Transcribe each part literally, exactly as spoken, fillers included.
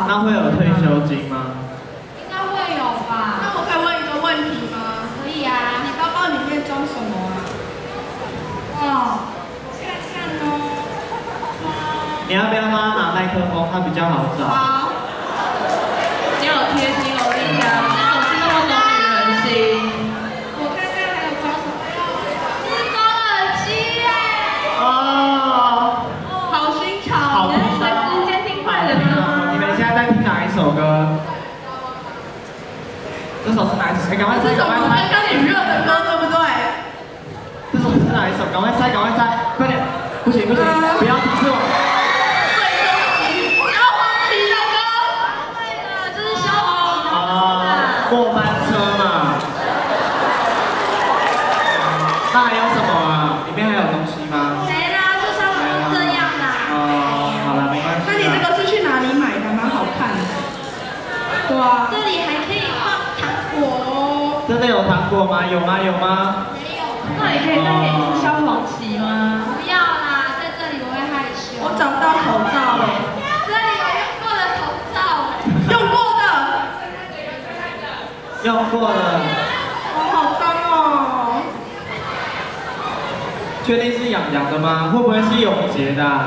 好。 那会有退休金吗？ 应该会有吧？ 那我可以问一个问题吗？ 可以啊。 你包包里面装什么啊？ 哇，我看看哦。 你要不要帮他拿麦克风？他比较好找。 好。 你好贴心哦，丽佳，你总是那么懂女人心。 我看看还有装什么？ 是装耳机耶。 哦。 好新潮。 好你是随时监听坏人吗？ 你们现在在听哪一首歌？这首是哪一首？哎，赶快猜，赶快猜！ 刚刚你热的歌对不对？ 这首是哪一首？赶快猜，赶快猜，快点！不行不行，不要提示我。 消防旗的歌。 对的，这是消防旗的。 啊，末班车嘛。那还有什么啊？里面还有东西吗？ 没啦，就差不多这样啦。 哦，好了，没关系。 那你这个是去哪里买的？蛮好看的。对啊。 这里还可以放糖果哦。 真的有糖果吗？有吗？有吗？ 没有。 那你可以再点一支消防旗吗？ 不要啦，在这里我会害羞。 我找到口罩了。 这里有用过的口罩。 用过的。 用过的。 哦，好脏哦。 确定是养羊的吗？会不会是永杰的啊？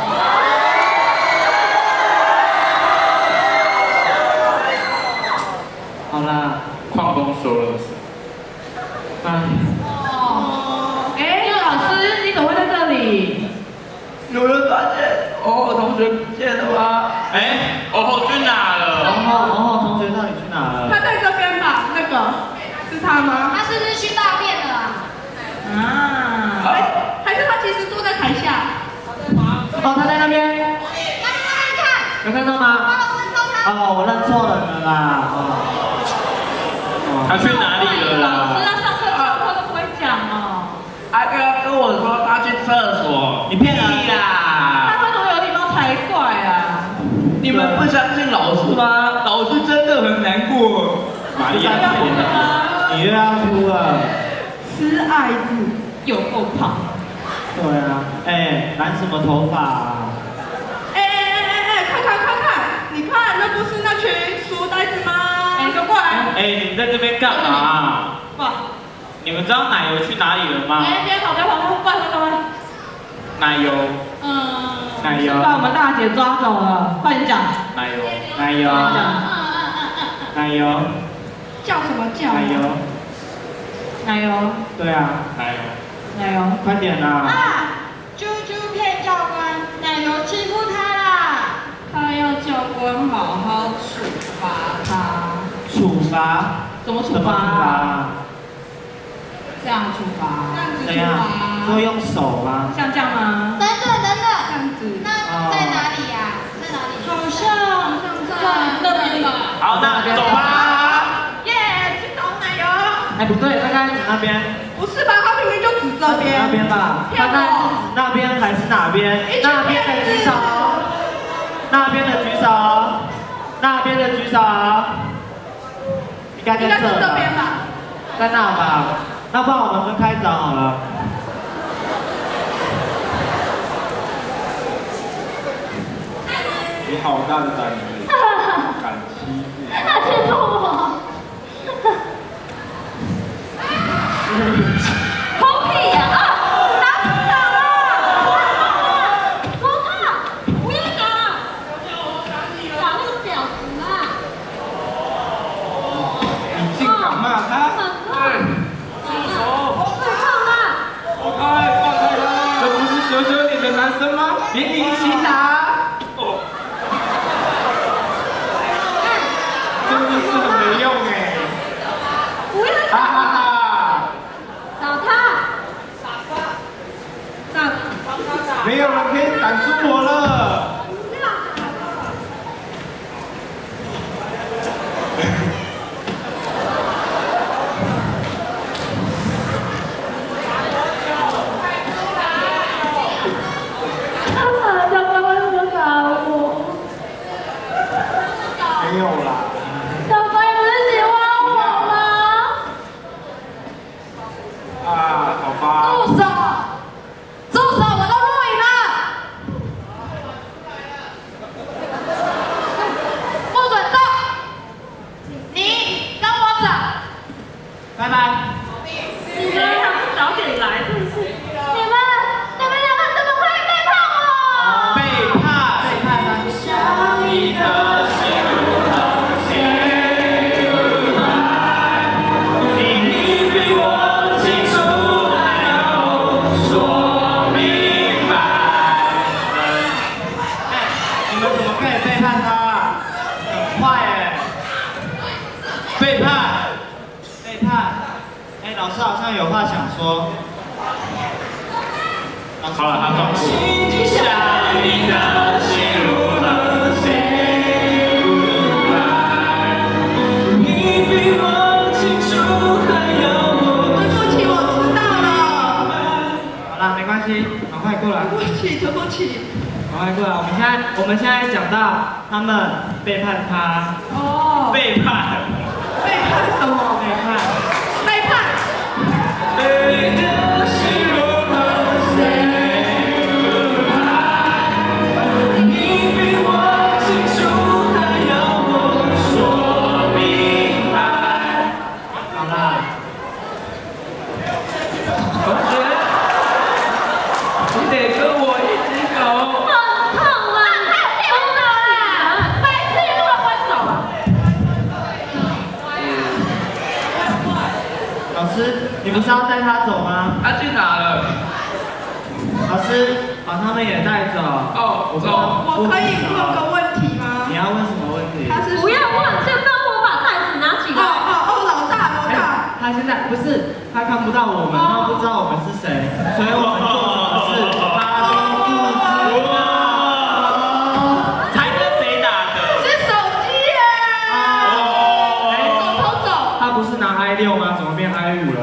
好啦， 矿工说了是。 哎， 哦。哎，老师，你怎么会在这里？ 有人发现哦，同学不见了吗？哎，哦，去哪了？ 然后然后同学到底去哪了？ 他在这边吧？那个是他吗？ 他是不是去大便了啊？ 啊。 还还是他其实坐在台下？ 哦，他在那边， 那你看看。 有看到吗？ 帮我问到他。 哦，我认错人了啦。哦。 他去哪里了老啦？ 师，他上课上课都不会讲哦。 阿哥跟我说他去厕所。 你骗人啦！ 他会多有礼貌才怪啊！ 你们不相信老师吗？老师真的很难过。玛利亚骗人。 你又要哭了。 吃爱子。 有够胖。 对啊，哎，染什么头发啊？ 哎哎哎哎哎，看看看看，你看那不是那群书呆子吗？哎，给我过来。 哎，你们在这边干嘛？ 哇！ 你们知道奶油去哪里了吗？ 哎，别跑，别跑，快快快快！ 奶油， 嗯。 奶油。 把我们大姐抓走了，快点讲。 奶油， 奶油。奶油。 叫什么叫？ 奶油。 奶油。 对啊， 奶油。 奶油。 快点啦！ 啊！猪猪骗教官，奶油欺负他啦！ 他要教官好好处罚他。 处罚？ 怎么处怎么处罚？ 罚？ 这样处罚。这样子处怎样？ 罚。 说用手吗？ 像这样吗？ 等等等这等， 样子。 那在哪里呀？在哪里？ 好像在那边吧。 好，那走吧。 耶，去找奶油。 哎，不对，大概指那边。 不是吧？他明明就指这边。 那边吧？大概是指那边还是哪边？那边的举手。那边的举手。那边的举手。应该在这这边吧？ 在那吧？那不然我们分开找好了。 你好大的胆子，敢欺负我？ 他欺负我。偷屁呀！啊！拿出手了！说他，不要打！打那个婊子啊！ 你竟敢骂他？对，住手！ 对抗啊！ 放开，放开他！这不是羞羞脸的男生吗？连你一起打！哦，真的是很没用哎！ 不要哈哈打！ 哈！ 打他！ 那没有人可以挡住我了。 不要打！ 啊，教官， 怎么可以背叛他？很坏哎！背叛，背叛。哎，老师好像有话想说。 好了，他放过。 没关系，赶快过来。 对不起，对不起。 赶快过来，我们现在我们现在讲到他们背叛他。 哦。 背叛。 背叛什么？ 背叛。 背叛。 背的心如何 say goodbye？ 你比我清楚，还要我说明白。好啦。同学。你得跟我一起走。 很痛啊！太痛了啦！白痴，你干嘛分手啊？ 老师，你不是要带他走吗？ 他去哪了？ 老师，把他们也带走。 哦，我走。 我可以问个问题吗？ 你要问什么问题？ 他是不要问，先帮我把袋子拿起哦来。 哦哦，老大老大。 他现在不是，他看不到我们，他不知道我们是谁，所以我们做什么事，他都不知道。 猜跟谁打的？ 是手机耶！ 哦， 走偷走。 他不是拿 I 六吗？怎么变 I 五了？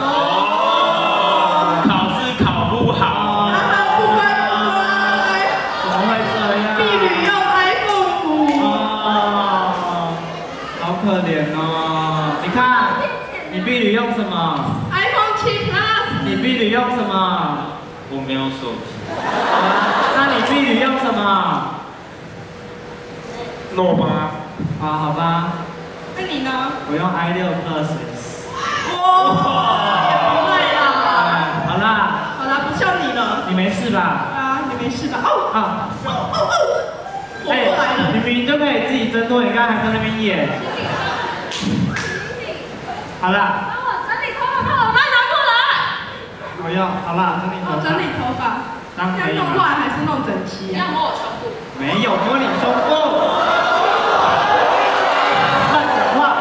哦，考试考不好。 哈哈，不乖不乖。 怎么会这样？ 婢女用 iPhone 五。 哦，好可怜哦！你看，你婢女用什么？ iPhone 七 Plus。 你婢女用什么？ 我没有手机。 那你婢女用什么？ 诺吗？ 啊，好吧， 那你呢？ 我用 I 六 Plus。 哇，也不会啦。 哎，好啦， 好啦，不像你了。 你没事吧？ 啊，你没事吧？哦啊， 哦哦哦，我过来了。 你明明就可以自己挣脱，你刚才还在那边演。好啦， 帮我整理头发，把我麦拿过来。 我用，好啦，整理头哦， 发。 整理头发。 当可以要弄乱吗？ 还是弄整齐啊？ 摸我胸部。 没有摸你胸部。乱讲话。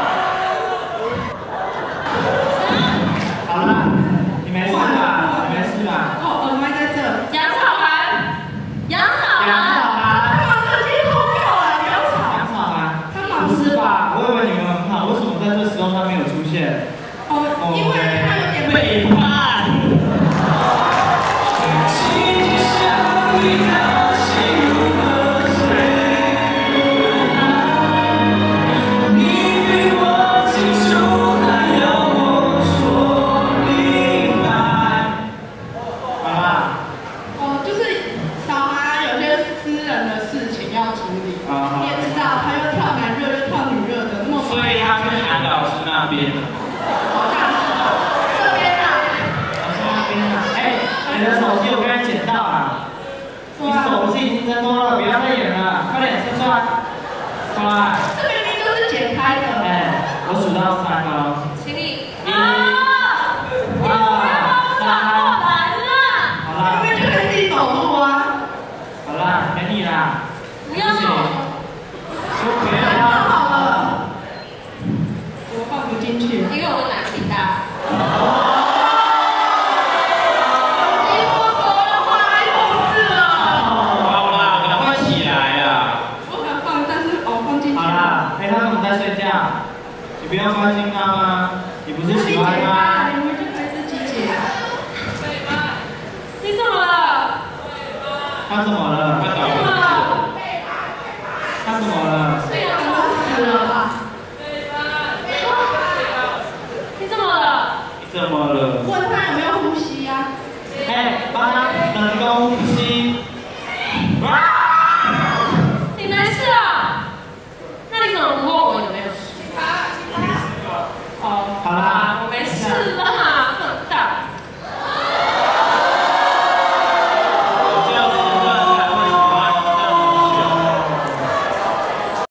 好啦，你没事吧？你没事吧？ 哦，耳麦在这。 杨草涵，杨草杨涵， 草啊， 干嘛手机偷掉啊？你要吵？ 杨草啊，不是吧？我以为你们很好，为什么在这时候他没有出现？ 哦，因为他有点背叛。 哦，就是小孩有些私人的事情要处理， 啊你也知道，他又跳男热又跳女热的，那么所以他是韩老师那边的。 好像是这边啊， 老师那边啊，哎，你的手机我刚才捡到了，你手机已经挣脱了，不要再演了，快点伸出来，出来。 这明明就是解开的。 哎，我数到三哦。 请你。 一、 啊！ 二、三。 过来啦！ 好啦， 明明就可以自己走路啊。 好啦，给你啦。 不要。 说别太了。 好了，我放不进去。 因为我奶挺大。 你说错了话，iPhone 四了。 好啦，赶快起来啦！ 我想放，但是哦放进去。 好啦，哎，他怎么在睡觉？你不用关心他吗？你不是喜欢他？ 你们就可以自己解。 你怎么了？ 他怎么了？ 快倒怎么了？ 他怎么了？ 睡